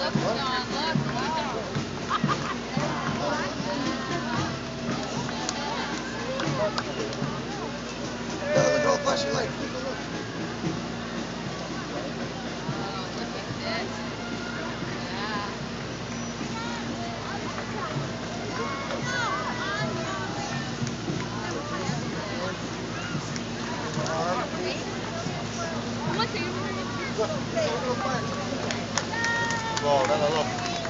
Look, John, look. Wow. Yeah, look how flash your lights. Look, look, look. Oh, look at this. Yeah. Oh, beautiful. Look, look, look, flash. Wow, dale, look.